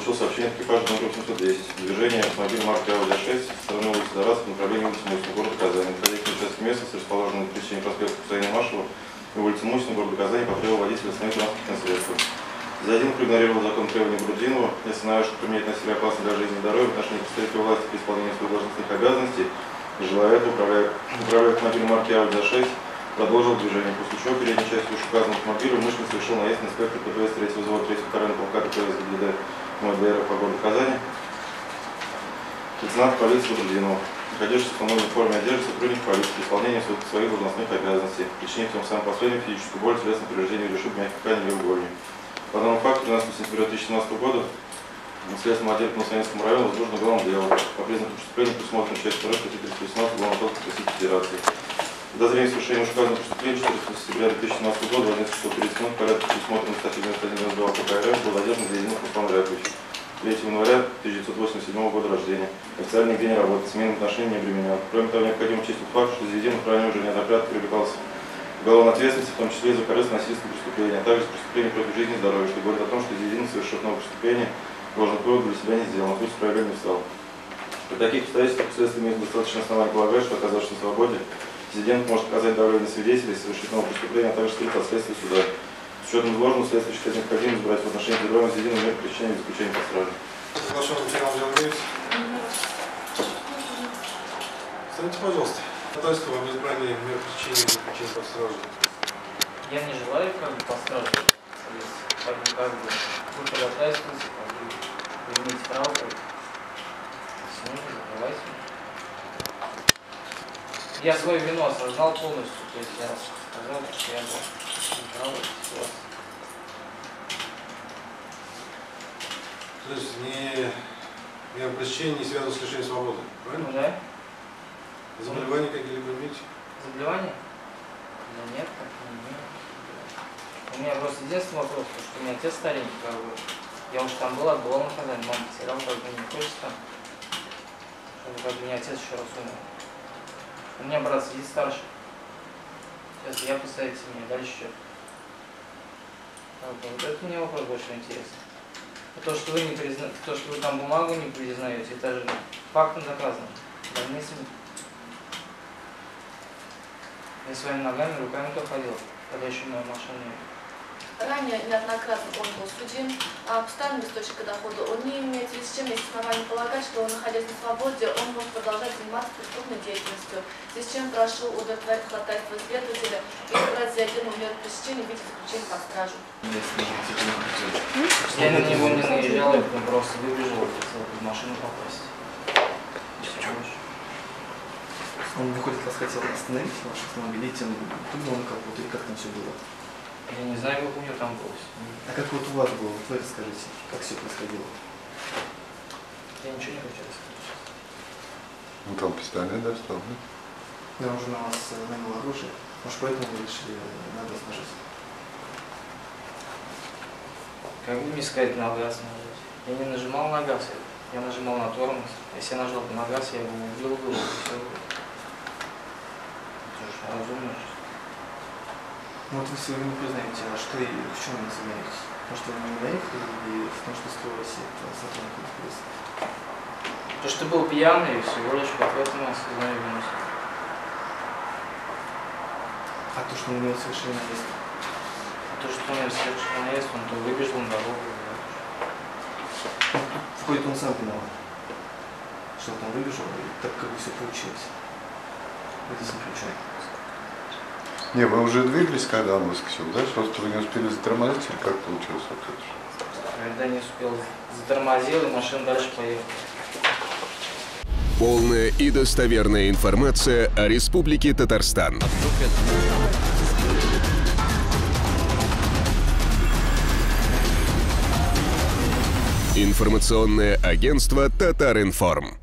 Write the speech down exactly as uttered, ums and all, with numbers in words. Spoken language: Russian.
получил сообщение от экипажа номер восемьсот десять. Движение автомобиля марки Audi а шесть со стороны улицы Тарасов в направлении улицы Мусина, города Казани. Находясь на участке местности, расположенной на пересечении проспекта Хусейна Машева и улицы Мусина, города Казани, потребовал водителя остановить транспортное средство. Зайденов проигнорировал закон требований Грудинова, не останавливаясь, что применяет на себя опасность для жизни и здоровья в отношении представителей власти при исполнении своих должностных обязанностей, и желая этого, управляя, управляя автомобилем марки Audi а шесть, продолжил движение, после чего передней частью вышеуказанного автомобиля умышленно совершил наезд на инспектор ППС третьего взвода третьего второго полка ДПС ГИБДД МВД по городу Казани, лейтенант полиции Грудинова, находившийся в установленной форме одежды сотрудник полиции при исполнении своих должностных обязанностей, причинив тем самым последним физическую боль, телесное повреждение или ушиб мягкой ткани или голени. По данному факту тринадцатого сентября две тысячи семнадцатого года в Следственном отделе по Новосоветскому району возбуждено уголовное дело по признакам преступления, предусмотрено частью второй статьи триста восемнадцать Уголовного кодекса Российской Федерации. Подозрение в совершении указанного преступления четырнадцатого сентября две тысячи семнадцатого года в одиннадцать часов тридцать минут в порядке предусмотренного статьей девяносто один девяносто два УК РФ был задержан Зиединов Руслан Лякович, третьего января тысяча девятьсот восемьдесят седьмого года рождения. Официально нигде не работает, семейным отношением не обременен. Кроме того, необходимо учесть тот факт, что Зиединов ранее уже неоднократно привлекался к уголовной ответственности, в том числе за корыстно-насильственное преступление, а также преступление против жизни и здоровья, что говорит о том, что Зиединов, совершив новое преступление, должен вывод для себя не сделал, а пусть проявлен не встал. При таких обстоятельствах следствие имеет достаточно оснований полагать, что, оказавшись на свободе, Зиединов может оказать давление на свидетелей, совершить новое преступление, а также скрыть от следствия суда. С учетом изложенного, следствие считает необходимым избрать в отношении подозреваемого Зиединова меры пресечения и заключения под стражей. Соглашенный материал дела имеется? Скажите, пожалуйста, ходатайство об избрании мер пресечения и заключения под стражей. Я не желаю как бы под стражей. Как бы, как бы, вы ходатайствуете, как бы, вы имеете право, как бы, если нужно, закрывайте. Я свою вину осознал полностью, то есть я сказал, что я был неправ в этой ситуации. То есть не мера пресечения не связано с лишением свободы, правильно? Ну да. Заболевания какие-либо имеете? Заболевания? Да нет, как не имею. У меня просто единственный вопрос, потому что у меня отец старенький, как бы. Я уж там был, отбывал наказание, мама потерял, как бы не хочется там. Чтобы как бы не отец еще раз умер. У меня брат сидит старше. Сейчас я поставить семью, дальше что? Как бы, вот это мне вопрос больше интересен. То, что вы не призна... то, что вы там бумагу не признаете, это же фактом доказано. Больницами. Я своими ногами, руками то ходил, когда еще моя машина. Ранее неоднократно он был судим, а постоянного источника дохода он не имеет, в связи с чем есть основания полагать, что, находясь на свободе, он может продолжать заниматься преступной деятельностью, в связи с чем прошу удовлетворить ходатайство следователя и избрать Зиединову меру пресечения в виде заключения под стражу. Я на него не наезжал, я потом просто выбежал, хотел в машину попасть. Он выходит, вас хотел остановить ваш автомобиль, идти на туман капот, или как там все было? Я не знаю, как у него там было. А как вот у вас было? Вот вы расскажите, как все происходило? Я ничего не хочу рассказать. Ну там пистолет достал, да? Да, он уже на вас нанял оружие. Может, поэтому вы решили, надо сложить? Как бы мне сказать, на газ нажать? Я не нажимал на газ, я нажимал на тормоз. Если я нажал на газ, я его убил, был, и все. Это же разумно. Ну вот вы свою вину признаете, а что и в чем вы называетесь? Может, вы не наехали или в том, что скрылось от сотрудников ФС? То, что был пьяный, всего лишь вот в этом я осознаю вину. А то, что он имел совершенно наезд? То, что он совершил наезд, он то выбежал на дорогу. Входит, он сам виноват, что он там выбежал, и так как бы все получилось. Это заключение. Не, вы уже двигались, когда он выскочил, да? Просто вы не успели затормозить, или как получилось вот это? Когда не успел, затормозил, и машина дальше поехала. Полная и достоверная информация о Республике Татарстан. Информационное агентство «Татаринформ».